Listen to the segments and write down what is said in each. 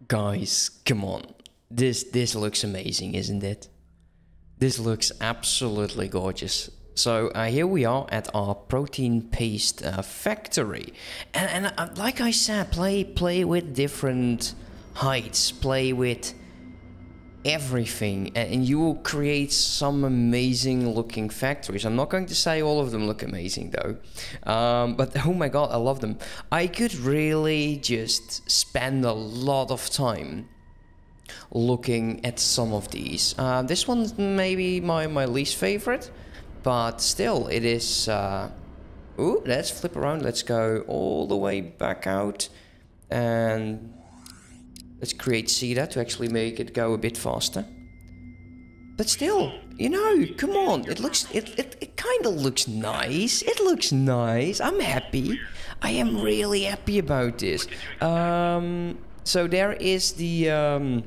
Guys, come on. This looks amazing, isn't it? This looks absolutely gorgeous. So here we are at our protein paste factory, and like I said, play with different heights, play with everything, and you will create some amazing looking factories. I'm not going to say all of them look amazing though, but oh my god, I love them. I could really just spend a lot of time looking at some of these. This one's maybe my least favorite, but still it is. Ooh, let's flip around. Let's go all the way back out, and let's create CEDA to actually make it go a bit faster. But still, you know, come on, it kind of looks nice. It looks nice. I'm happy. I am really happy about this. So there is the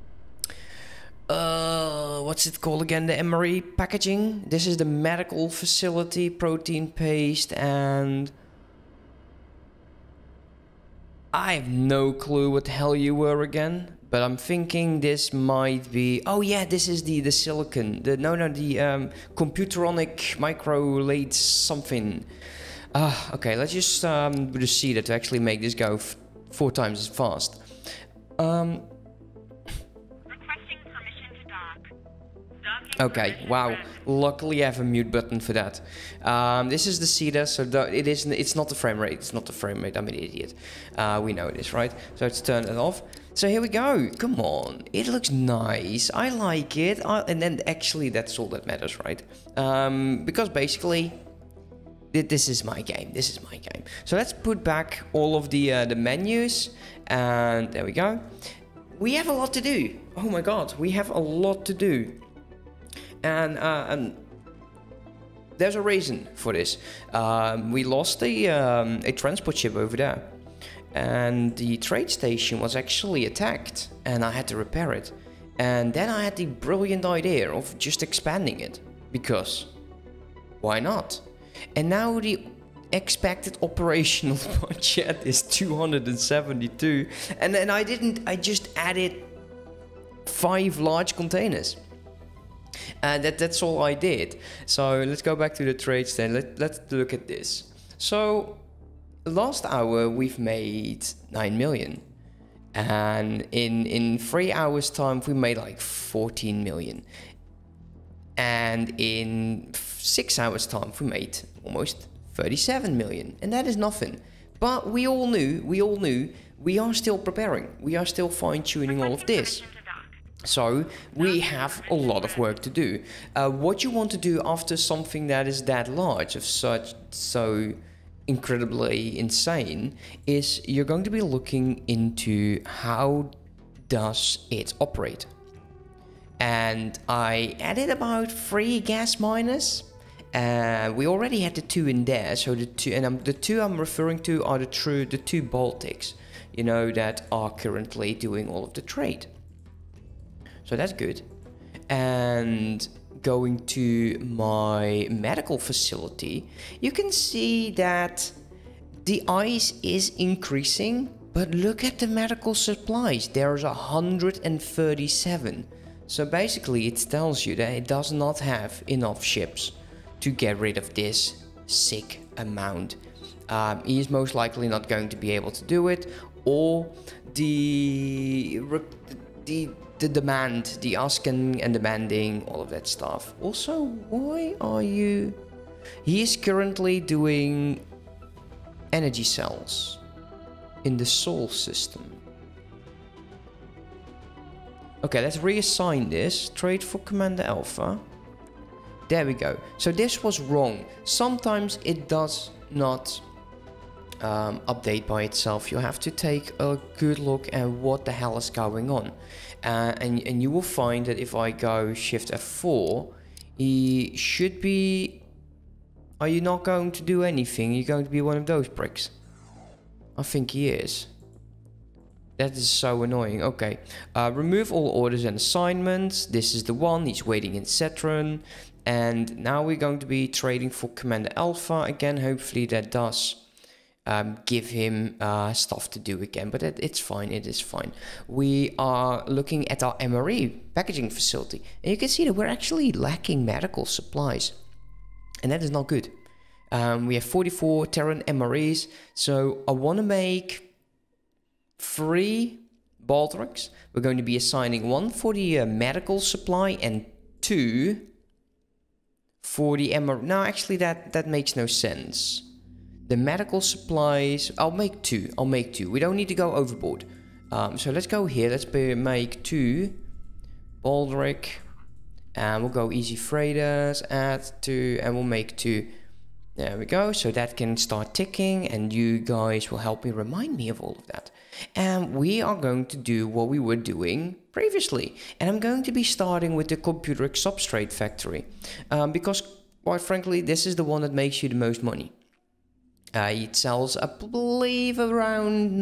what's it called again? The emery packaging. This is the medical facility, protein paste, and I have no clue what the hell you were again, but I'm thinking this might be. Oh yeah, this is the silicon. The computeronic micro lathe something. Okay, let's just do the CEDA to actually make this go 4 times as fast. Okay, wow. Luckily I have a mute button for that. This is the CEDA, so it's not the frame rate. It's not the frame rate. I'm an idiot. We know this, right? So let's turn it off. So here we go. Come on. It looks nice. I like it. And then actually that's all that matters, right? Because basically this is my game. This is my game. So let's put back all of the menus, and there we go. We have a lot to do. Oh my god, we have a lot to do. And there's a reason for this. We lost a transport ship over there, and the trade station was actually attacked, and I had to repair it. And then I had the brilliant idea of just expanding it, because why not? And now the expected operational budget is 272, and then I just added 5 large containers. And that's all I did. So let's go back to the trades then. Let's look at this. So last hour we've made 9 million, and in 3 hours time we made like 14 million, and in 6 hours time we made almost 37 million, and that is nothing. But we all knew we are still preparing, we are still fine-tuning all of this. So we have a lot of work to do. What you want to do after something that is that large, of so incredibly insane, is you're going to be looking into how does it operate. And I added about 3 gas miners. We already had the 2 in there, so the 2 I'm referring to are the 2 Baltics, you know, that are currently doing all of the trade. So that's good. And going to my medical facility, you can see that the ice is increasing, but look at the medical supplies. There's 137. So basically it tells you that it does not have enough ships to get rid of this sick amount. He is most likely not going to be able to do it, or the demand, the asking and demanding, all of that stuff. Also, why are you... He is currently doing energy cells in the Sol system. Okay, let's reassign this. Trade for Commander Alpha. There we go. So this was wrong. Sometimes it does not update by itself. You have to take a good look at what the hell is going on. And you will find that if I go Shift F4, he should be... Are you not going to do anything? You're going to be one of those pricks. I think he is. That is so annoying. Okay. Remove all orders and assignments. This is the one. He's waiting in Saturn. And now we're going to be trading for Commander Alpha. Again, hopefully that does give him stuff to do again, but it's fine. It is fine. We are looking at our MRE packaging facility, and you can see that we're actually lacking medical supplies, and that is not good. We have 44 Terran MREs, so I want to make 3 Baldrics. We're going to be assigning 1 for the medical supply and 2 for the MRE. No, actually that makes no sense. The medical supplies, I'll make 2. We don't need to go overboard. So let's go here. Let's make 2 Baldric, and we'll go easy freighters, add 2, and we'll make 2. There we go. So that can start ticking, and you guys will help me remind me of all of that. And we are going to do what we were doing previously, and I'm going to be starting with the computer substrate factory, because quite frankly, this is the one that makes you the most money. It sells, I believe, around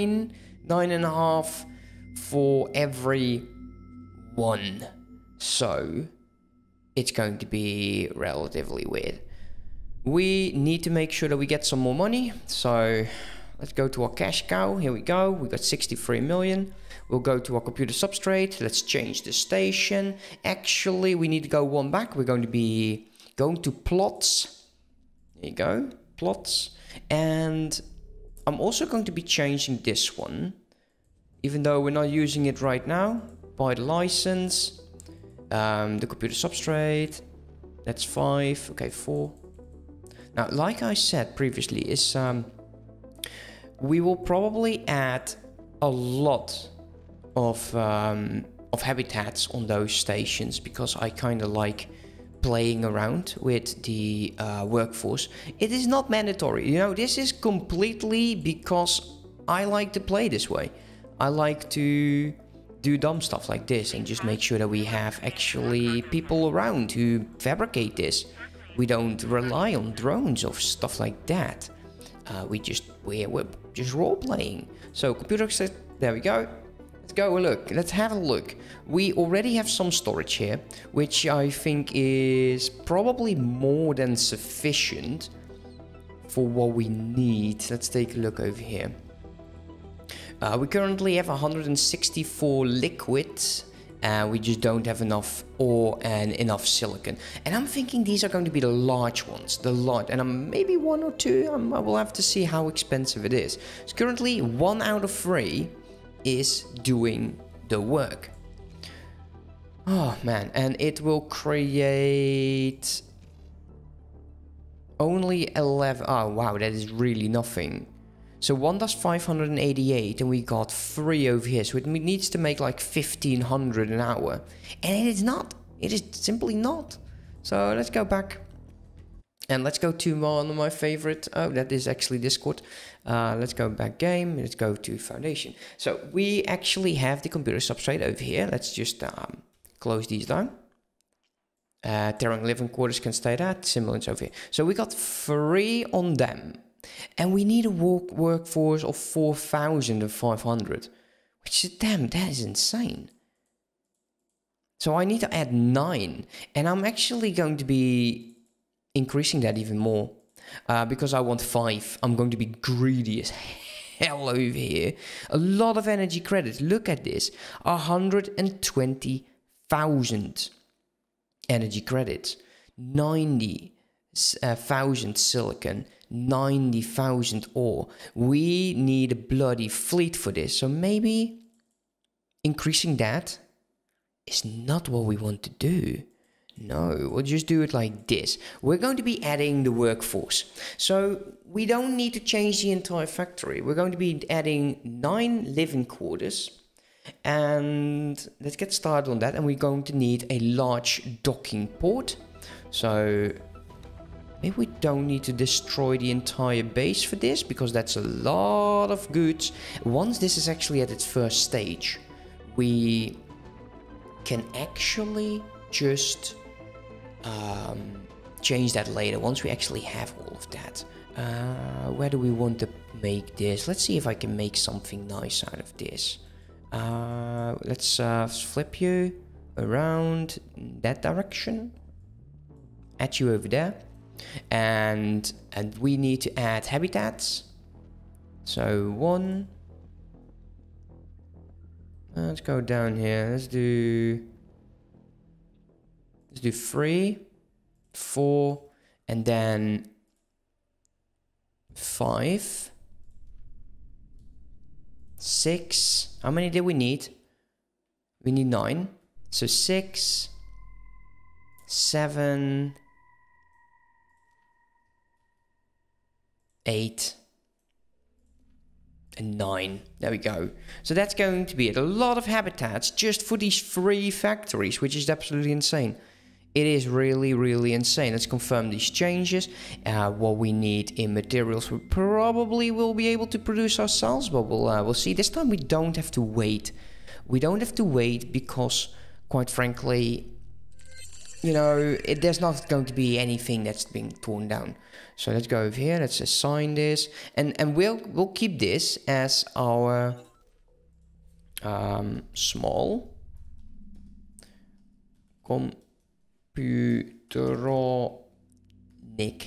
9.5 for every 1. So it's going to be relatively weird. We need to make sure that we get some more money. So let's go to our cash cow. Here we go. We got 63 million. We'll go to our computer substrate. Let's change the station. Actually, we need to go 1 back. We're going to be going to plots. There you go. Plots. And I'm also going to be changing this one, even though we're not using it right now. Buy the license, the computer substrate, that's 5, okay, 4. Now, like I said previously, is we will probably add a lot of habitats on those stations, because I kind of like playing around with the workforce. It is not mandatory, you know, this is completely because I like to play this way. I like to do dumb stuff like this and just make sure that we have actually people around who fabricate this. We don't rely on drones or stuff like that. We're just role playing. So computer set, there we go. Let's go look. Let's have a look. We already have some storage here, which I think is probably more than sufficient for what we need. Let's take a look over here. We currently have 164 liquids. We just don't have enough ore and enough silicon. And I'm thinking these are going to be the large ones, and maybe 1 or 2. I will have to see how expensive it is. So currently 1 out of 3 is doing the work. Oh man, and it will create only 11. Oh wow, that is really nothing. So 1 does 588, and we got 3 over here. So it needs to make like 1500 an hour. And it is not. It is simply not. So let's go back. And let's go to one of my favorite. Oh, that is actually Discord. Let's go back game. Let's go to Foundation. So we actually have the computer substrate over here. Let's just close these down. Terran living quarters can stay that. Simulants over here. So we got 3 on them. And we need a workforce of 4,500, which is, damn, that is insane. So I need to add 9, and I'm actually going to be increasing that even more, because I want 5. I'm going to be greedy as hell over here. A lot of energy credits. Look at this, 120,000 energy credits, 90,000 silicon, 90,000 ore. We need a bloody fleet for this. So maybe increasing that is not what we want to do. No, we'll just do it like this. We're going to be adding the workforce. So we don't need to change the entire factory. We're going to be adding 9 living quarters. And let's get started on that. And we're going to need a large docking port. So maybe we don't need to destroy the entire base for this, because that's a lot of goods. Once this is actually at its first stage, we can actually just change that later, once we actually have all of that. Where do we want to make this? Let's see if I can make something nice out of this. Let's flip you around that direction. Add you over there. And we need to add habitats. So 1. Let's go down here. Let's do 3, 4, and then 5, 6. How many did we need? We need 9. So 6, 7, 8, and 9. There we go. So that's going to be it. A lot of habitats just for these 3 factories, which is absolutely insane. It is really, really insane. Let's confirm these changes. What we need in materials, we probably will be able to produce ourselves, but we'll see. This time we don't have to wait. We don't have to wait because, quite frankly, you know, there's not going to be anything that's being torn down. So let's go over here. Let's assign this, and we'll keep this as our small computeronic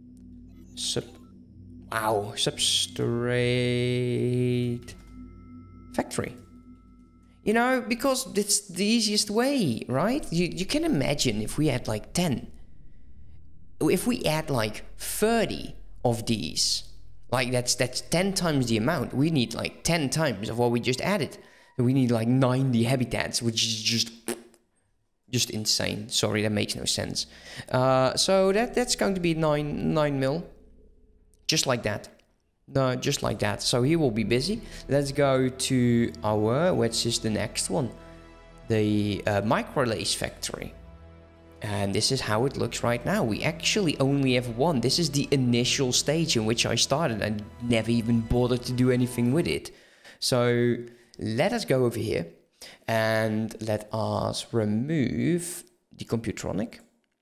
substrate factory. You know, because it's the easiest way, right? You can imagine if we had like 10. If we add like 30 of these, like that's 10 times the amount. We need like 10 times of what we just added. We need like 90 habitats, which is just insane. Sorry, that makes no sense. So that's going to be 9 mil, just like that. No, just like that. So he will be busy. Let's go to our, which is the next one, the microlace factory. And this is how it looks right now. We actually only have 1. This is the initial stage in which I started and never even bothered to do anything with it. So let us go over here and let us remove the computeronic.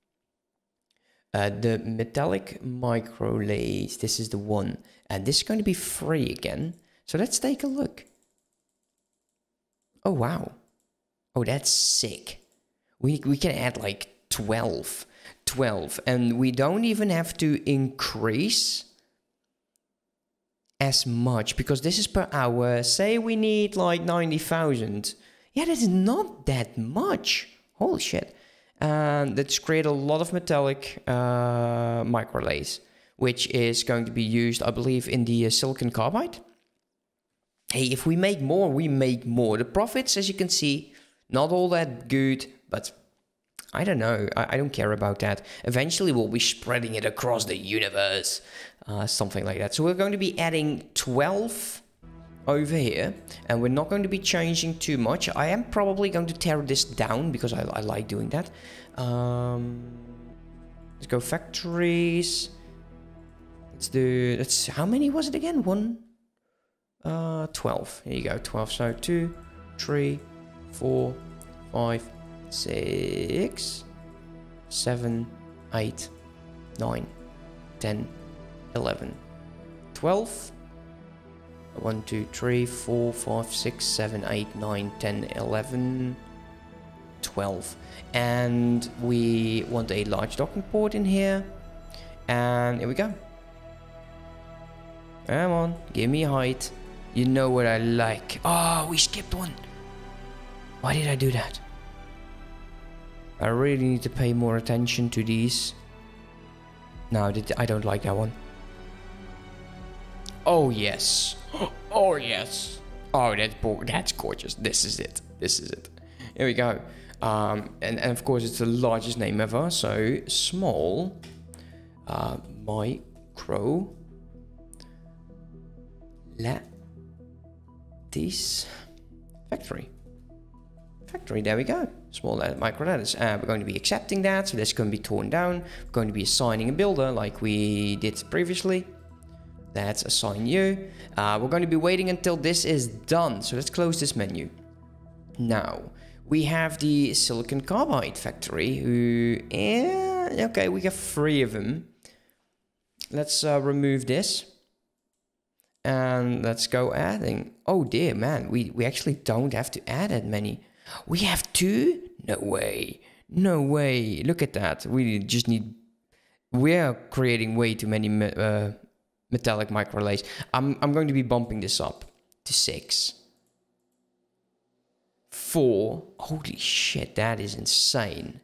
The metallic microlace, this is the one. And this is going to be free again. So let's take a look. Oh, wow. Oh, that's sick. We can add like 12. And we don't even have to increase as much because this is per hour. Say we need like 90,000. Yeah, that is not that much. Holy shit. And let's create a lot of metallic microlace, which is going to be used, I believe, in the silicon carbide. Hey, if we make more, we make more. The profits, as you can see, not all that good, but I don't know. I don't care about that. Eventually, we'll be spreading it across the universe, something like that. So we're going to be adding 12 over here, and we're not going to be changing too much. I am probably going to tear this down because I like doing that. Let's go factories. Let's how many was it again? 12. Here you go, 12. So 2, 3, 4, 5, 6, 7, 8, 9, 10, 11, 12. 1, 2, 3, 4, 5, 6, 7, 8, 9, 10, 11, 12. And we want a large docking port in here. And here we go. Come on, give me height. You know what I like. Oh, we skipped one. Why did I do that? I really need to pay more attention to these. No, I don't like that one. Oh, yes. Oh, yes. Oh, that's gorgeous. This is it. This is it. Here we go. And of course, it's the largest name ever. So, small micro lattice factory. There we go. Small micro lattice. We're going to be accepting that. So, that's going to be torn down. We're going to be assigning a builder like we did previously. Let's assign you. We're going to be waiting until this is done. So let's close this menu. Now, we have the silicon carbide factory who... okay, we got 3 of them. Let's remove this. And let's go adding. Oh dear, man. We actually don't have to add that many. We have 2? No way. No way. Look at that. We just need... We are creating way too many... metallic micro relays. I'm going to be bumping this up to 6. 4. Holy shit, that is insane.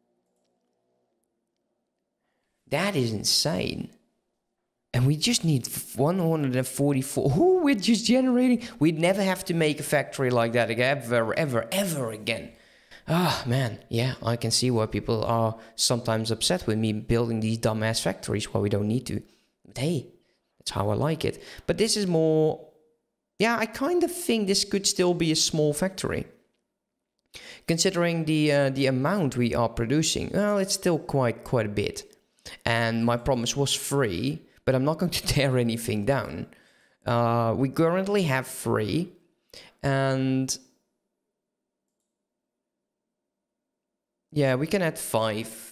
That is insane. And we just need 144. Oh, we're just generating. We'd never have to make a factory like that again, ever again. Ah, man. Yeah, I can see why people are sometimes upset with me building these dumbass factories while we don't need to. But hey, that's how I like it. But this is more... Yeah, I kind of think this could still be a small factory. Considering the amount we are producing, well, it's still quite a bit. And my promise was free, but I'm not going to tear anything down. We currently have 3, and yeah, we can add 5.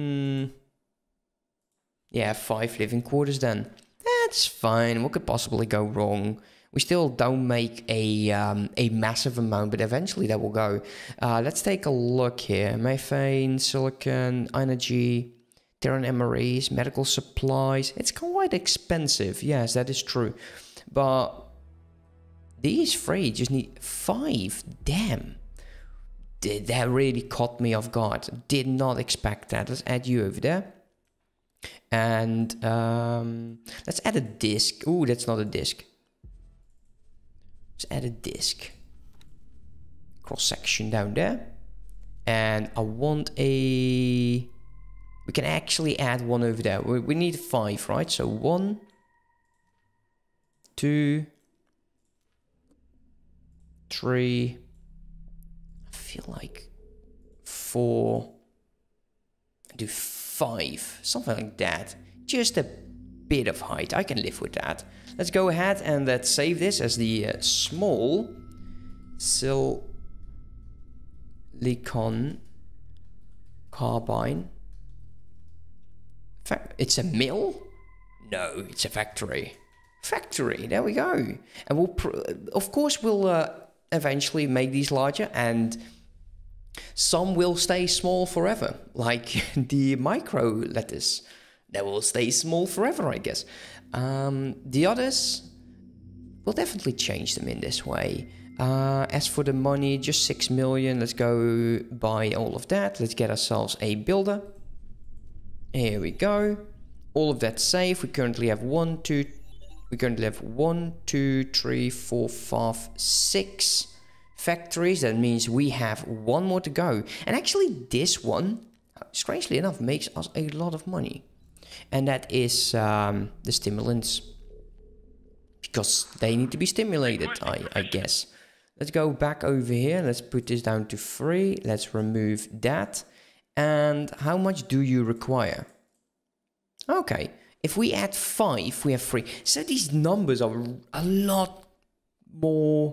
Yeah, 5 living quarters then. That's fine. What could possibly go wrong? We still don't make a massive amount, but eventually that will go. Let's take a look here. Methane, silicon, energy, Terran MREs, medical supplies. It's quite expensive. Yes, that is true. But these 3 just need 5. Damn. That really caught me off guard. Did not expect that. Let's add you over there. And let's add a disk. Ooh, that's not a disk. Let's add a disk. Cross section down there. And I want a... We can actually add 1 over there. We need 5, right? So 1, 2, 3. I feel like 4. Do 5. Something like that. Just a bit of height. I can live with that. Let's go ahead and let's save this as the small silicon carbine. It's a mill? No, it's a factory. Factory, there we go. And we'll, of course, we'll eventually make these larger, and some will stay small forever, like the micro lettuce. That will stay small forever, I guess. The others, we'll definitely change them in this way. As for the money, just 6 million. Let's go buy all of that. Let's get ourselves a builder. Here we go. All of that safe. We currently have 1, 2, 3, 4, 5, 6 factories. That means we have 1 more to go. And actually this one, strangely enough, makes us a lot of money. And that is the stimulants. Because they need to be stimulated, I guess. Let's go back over here. Let's put this down to 3. Let's remove that. And how much do you require? Okay, if we add 5, we have 3. So these numbers are a lot more...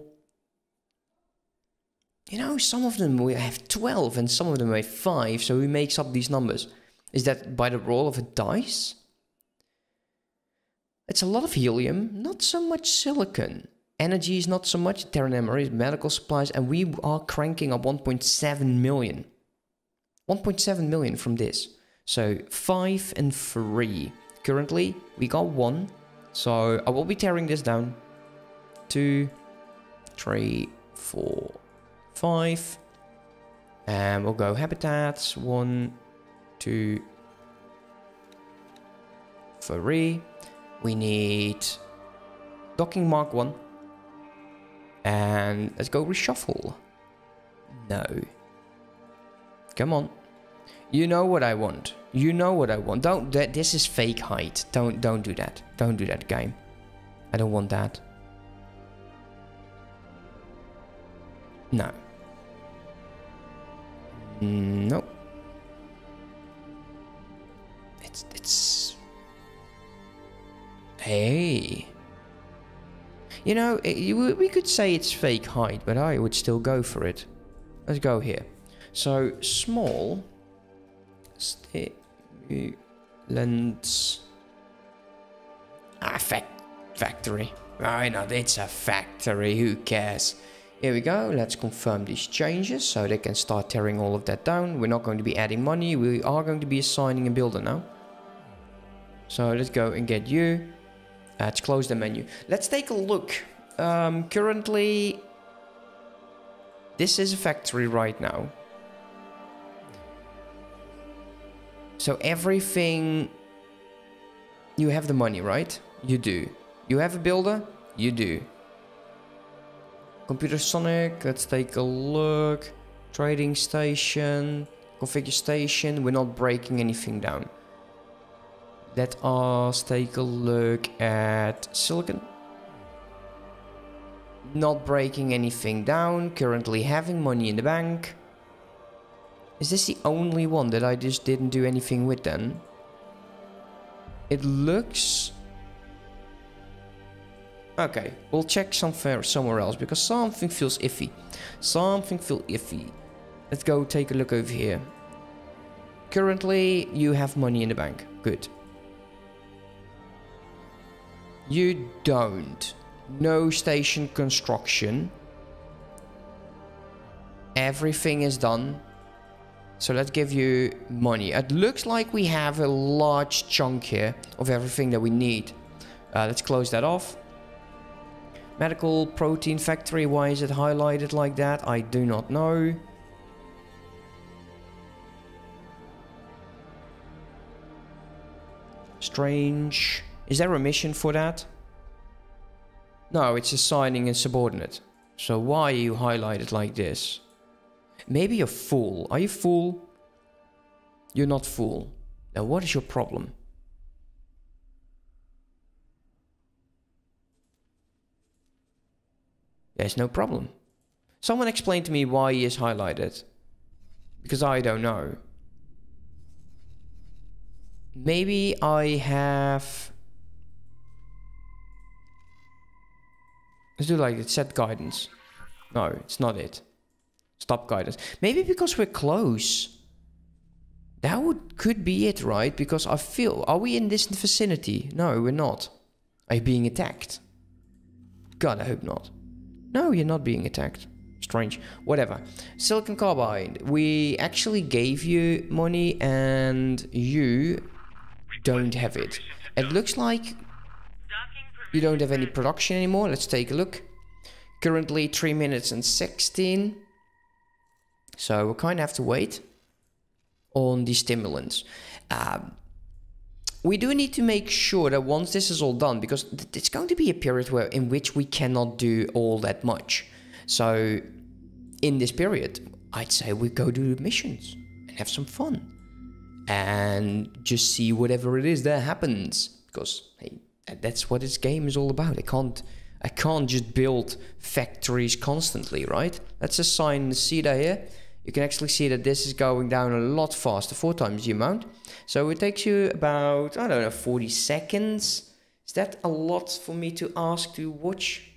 You know, some of them we have 12 and some of them we have 5. So who makes up these numbers? Is that by the roll of a dice? It's a lot of helium, not so much silicon. Energy is not so much. Terran MREs, medical supplies, and we are cranking up 1.7 million. 1.7 million from this. So 5 and 3. Currently, we got 1. So I will be tearing this down. 2, 3, 4, 5. And we'll go habitats. 1, 2, 3. We need docking mark 1. And let's go reshuffle. No. Come on. You know what I want. You know what I want. Don't. This is fake height. Don't do that. Don't do that, game. I don't want that. No. No. It's. Hey. You know, we could say it's fake height, but I would still go for it. Let's go here. So, small stimulants. Factory. Why not? It's a factory. Who cares? Here we go. Let's confirm these changes so they can start tearing all of that down. We're not going to be adding money. We are going to be assigning a builder now. So, let's go and get you. Let's close the menu. Let's take a look. Currently, this is a factory right now. So everything... You have the money, right? You do. You have a builder? You do. Computer Sonic, let's take a look. Trading station, configure station. We're not breaking anything down. Let us take a look at Silicon. Not breaking anything down. Currently having money in the bank. Is this the only one that I just didn't do anything with then? It looks... Okay, we'll check somewhere else because something feels iffy. Something feels iffy. Let's go take a look over here. Currently, you have money in the bank. Good. You don't. No station construction. Everything is done. So let's give you money. It looks like we have a large chunk here of everything that we need. Let's close that off. Medical protein factory. Why is it highlighted like that? I do not know. Strange. Is there a mission for that? No, it's assigning a subordinate. So why are you highlighted like this? Maybe you're full. Are you full? You're not full. Now what is your problem? There's no problem. Someone explain to me why he is highlighted. Because I don't know. Maybe I have... Let's do like it. Set guidance. No, it's not it. Stop guidance. Maybe because we're close. That could be it, right? Because I feel... Are we in this vicinity? No, we're not. Are you being attacked? God, I hope not. No, you're not being attacked. Strange. Whatever. Silicon carbide. We actually gave you money and you don't have it. It looks like you don't have any production anymore. Let's take a look. Currently 3 minutes and 16. So we'll kind of have to wait on the stimulants. We do need to make sure that once this is all done, because it's going to be a period in which we cannot do all that much. So in this period, I'd say we go do missions and have some fun. And just see whatever it is that happens. Because, hey, that's what this game is all about. I can't just build factories constantly, right? Let's assign the CEDA here. You can actually see that this is going down a lot faster, 4 times the amount. So it takes you about, I don't know, 40 seconds. Is that a lot for me to ask to watch?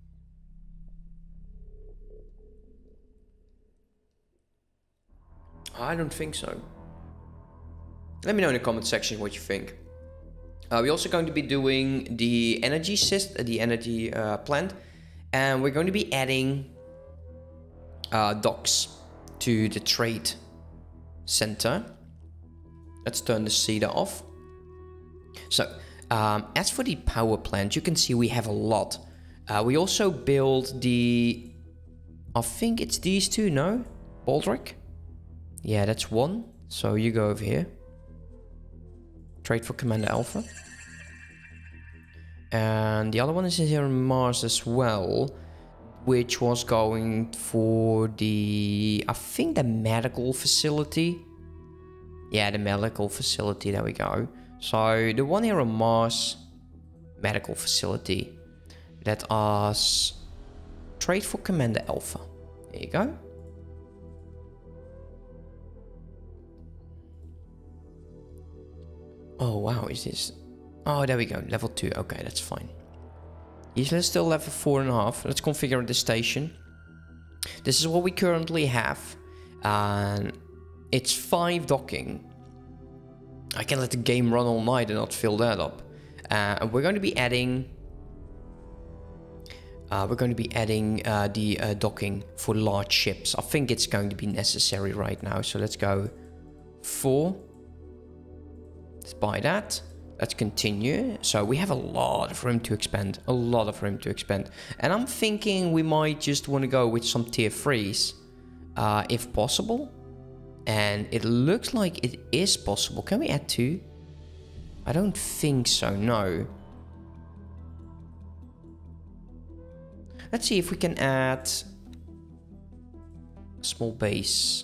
I don't think so. Let me know in the comment section what you think. We're also going to be doing the energy plant, and we're going to be adding docks to the trade center. Let's turn the CEDA off. So, as for the power plant, you can see we have a lot. We also built the... I think it's these two, no? Baldric? Yeah, that's one. So you go over here. Trade for Commander Alpha. And the other one is here on Mars as well, which was going for the... I think the medical facility. Yeah, the medical facility, there we go. So the one here on Mars, medical facility. Let us trade for Commander Alpha. There you go. Oh wow, is this... Oh, there we go, level 2. Okay, that's fine. He's still level 4.5. Let's configure the station. This is what we currently have. And it's 5 docking. I can let the game run all night and not fill that up. And we're going to be adding... the docking for large ships. I think it's going to be necessary right now. So let's go 4. Let's buy that. Let's continue. So we have a lot of room to expand. A lot of room to expand. And I'm thinking we might just want to go with some tier 3s. If possible. And it looks like it is possible. Can we add 2? I don't think so, no. Let's see if we can add a small base.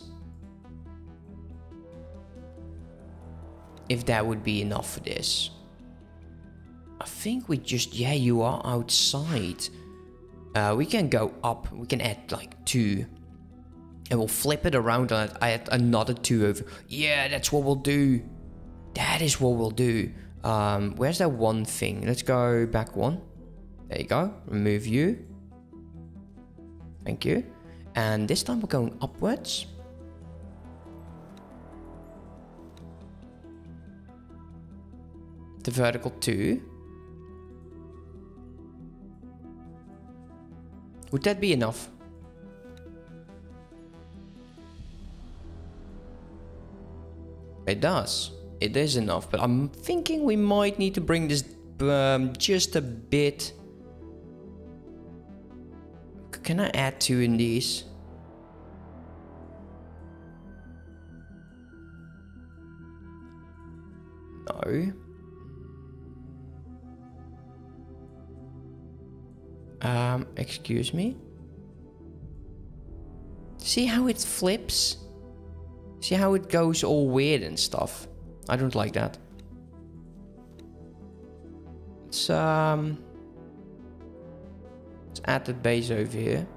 If that would be enough for this. I think we just... Yeah, you are outside. We can go up. We can add like 2. And we'll flip it around and add another 2 over. Yeah, that's what we'll do. That is what we'll do. Where's that one thing? Let's go back 1. There you go. Remove you. Thank you. And this time we're going upwards. The vertical 2. Would that be enough? It does. It is enough, but I'm thinking we might need to bring this just a bit. Can I add 2 in these? No. Excuse me? See how it flips? See how it goes all weird and stuff? I don't like that. Let's add the base over here.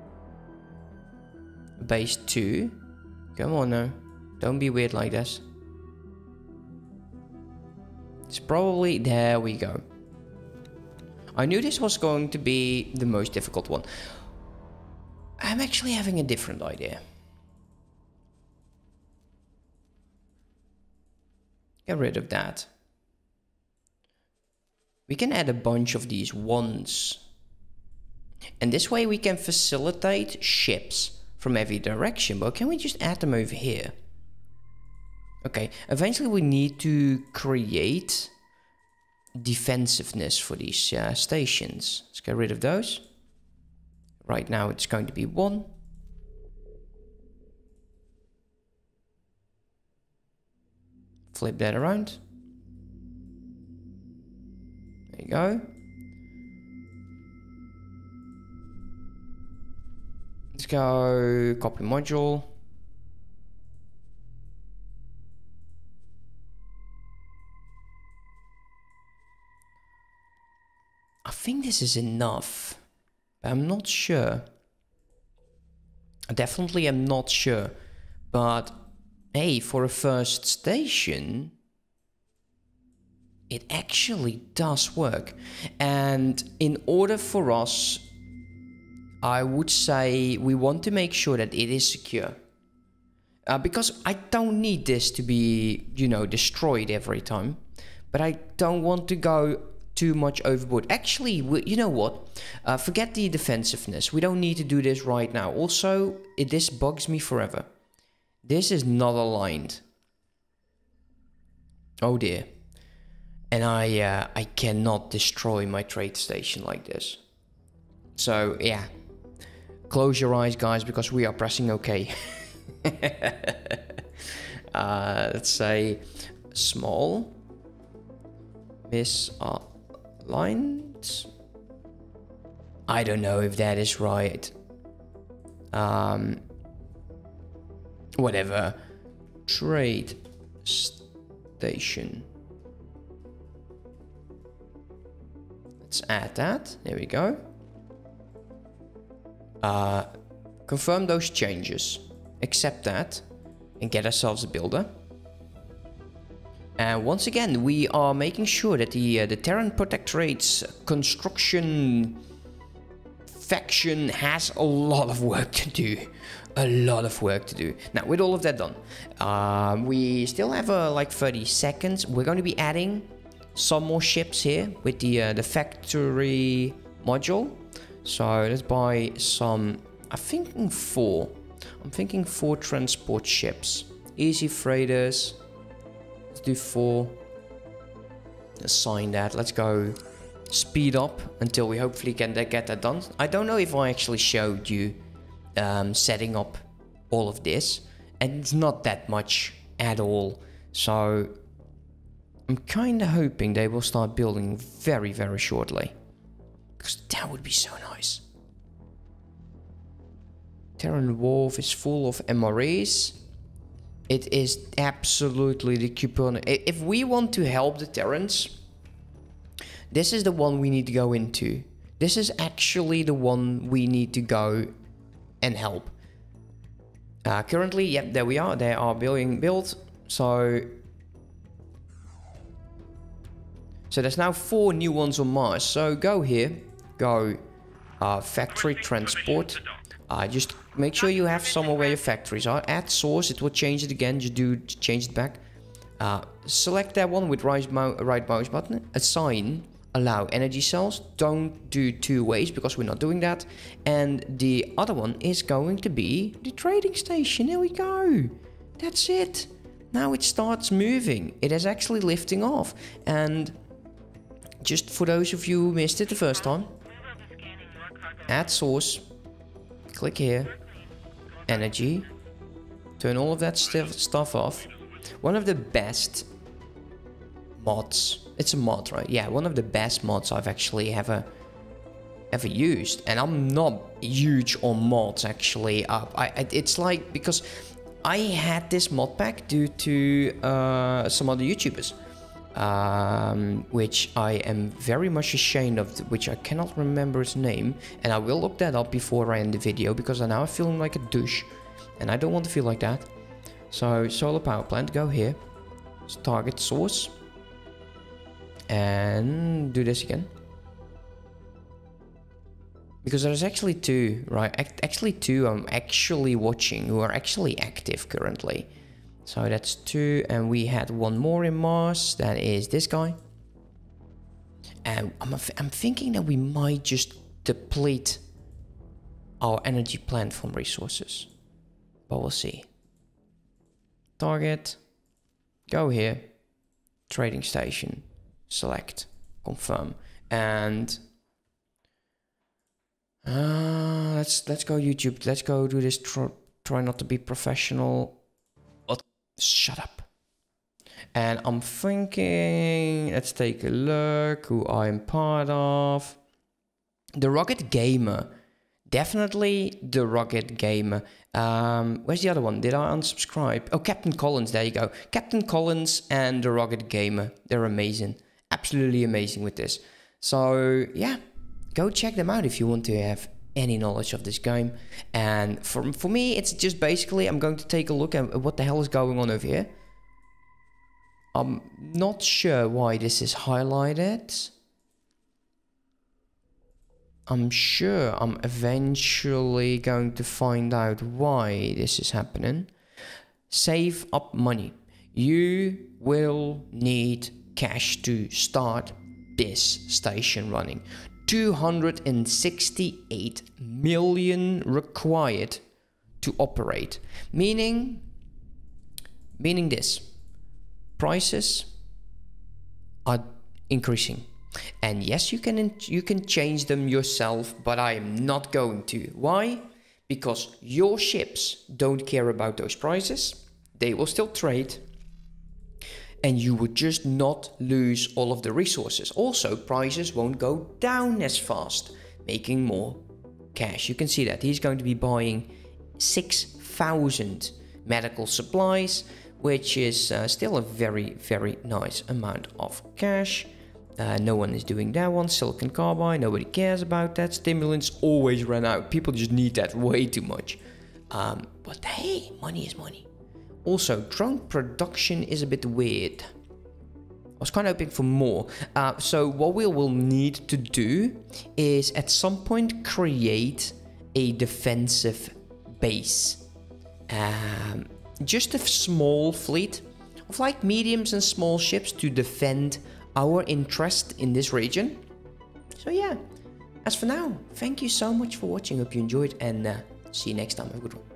Base 2. Come on now. Don't be weird like this. It's probably... There we go. I knew this was going to be the most difficult one. I'm actually having a different idea. Get rid of that. We can add a bunch of these ones. And this way we can facilitate ships from every direction. But can we just add them over here? Okay, eventually we need to create defensiveness for these stations. Let's get rid of those. Right now it's going to be 1. Flip that around. There you go. Let's go copy module. I think this is enough, but I'm not sure. I definitely am not sure, but hey, for a first station, it actually does work. And in order for us, I would say we want to make sure that it is secure. Because I don't need this to be, you know, destroyed every time. But I don't want to go too much overboard. Actually, you know what? Forget the defensiveness. We don't need to do this right now. Also, this bugs me forever. This is not aligned. Oh dear. And I cannot destroy my trade station like this. So, yeah. Close your eyes, guys, because we are pressing OK. Let's say small. Misaligned. I don't know if that is right. Whatever. Trade station. Let's add that. There we go. Confirm those changes. Accept that. And get ourselves a builder. And once again, we are making sure that the Terran Protectorate's construction faction has a lot of work to do. A lot of work to do. Now, with all of that done, we still have like 30 seconds. We're going to be adding some more ships here with the factory module. So let's buy some. I'm thinking 4. I'm thinking 4 transport ships. Easy freighters. Let's do 4. assign that. Let's go speed up until we hopefully can get that done. I don't know if I actually showed you setting up all of this, and it's not that much at all. So I'm kind of hoping they will start building very, very shortly, because that would be so nice. Terran Wharf is full of MREs. It is absolutely the coupon. If we want to help the Terrans, this is the one we need to go into. This is actually the one we need to go and help. Currently, yep, there we are. They are being built. So there's now 4 new ones on Mars. So go here, go factory transport. Just make sure you have somewhere where your factories are. Add source, it will change it again. Just change it back. Select that one with right mouse button. Assign, allow energy cells. Don't do 2 ways because we're not doing that. And the other one is going to be the trading station. There we go. That's it. Now it starts moving. It is actually lifting off. And just for those of you who missed it the first time, add source. Click here, energy, turn all of that stuff off. One of the best mods, it's a mod, right? Yeah, one of the best mods I've actually ever used. And I'm not huge on mods actually. It's like, because I had this mod pack due to some other YouTubers, which I am very much ashamed of, which I cannot remember its name, and I will look that up before I end the video, because I now feel like a douche and I don't want to feel like that. So solar power plant, go here, target source, and do this again, because there's actually 2, right? Actually 2 I'm actually watching who are actually active currently. So that's 2, and we had 1 more in Mars. That is this guy. And I'm thinking that we might just deplete our energy plant from resources, but we'll see. Target, go here, trading station, select, confirm, and let's go YouTube. Let's go do this. Try not to be professional. Shut up. And I'm thinking, let's take a look who I'm part of. The Rocket Gamer. Definitely the Rocket Gamer. Where's the other one? Did I unsubscribe? Oh, Captain Collins, there you go. Captain Collins and the Rocket Gamer. They're amazing. Absolutely amazing with this. So yeah, go check them out if you want to have any knowledge of this game. And for me, it's just basically I'm going to take a look at what the hell is going on over here. I'm not sure why this is highlighted. I'm sure I'm eventually going to find out why this is happening. Save up money. You will need cash to start this station running. 268 million required to operate, meaning this, prices are increasing, and yes, you can change them yourself, but I am not going to. Why? Because your ships don't care about those prices. They will still trade, and you would just not lose all of the resources. Also, prices won't go down as fast, making more cash. You can see that he's going to be buying 6,000 medical supplies, which is still a very, very nice amount of cash. No one is doing that one. Silicon carbide, nobody cares about that. Stimulants always run out. People just need that way too much. But hey, money is money. Also, drone production is a bit weird. I was kind of hoping for more. So what we will need to do is at some point create a defensive base. Just a small fleet of like mediums and small ships to defend our interest in this region. So yeah, as for now, thank you so much for watching. Hope you enjoyed, and see you next time. Have a good one.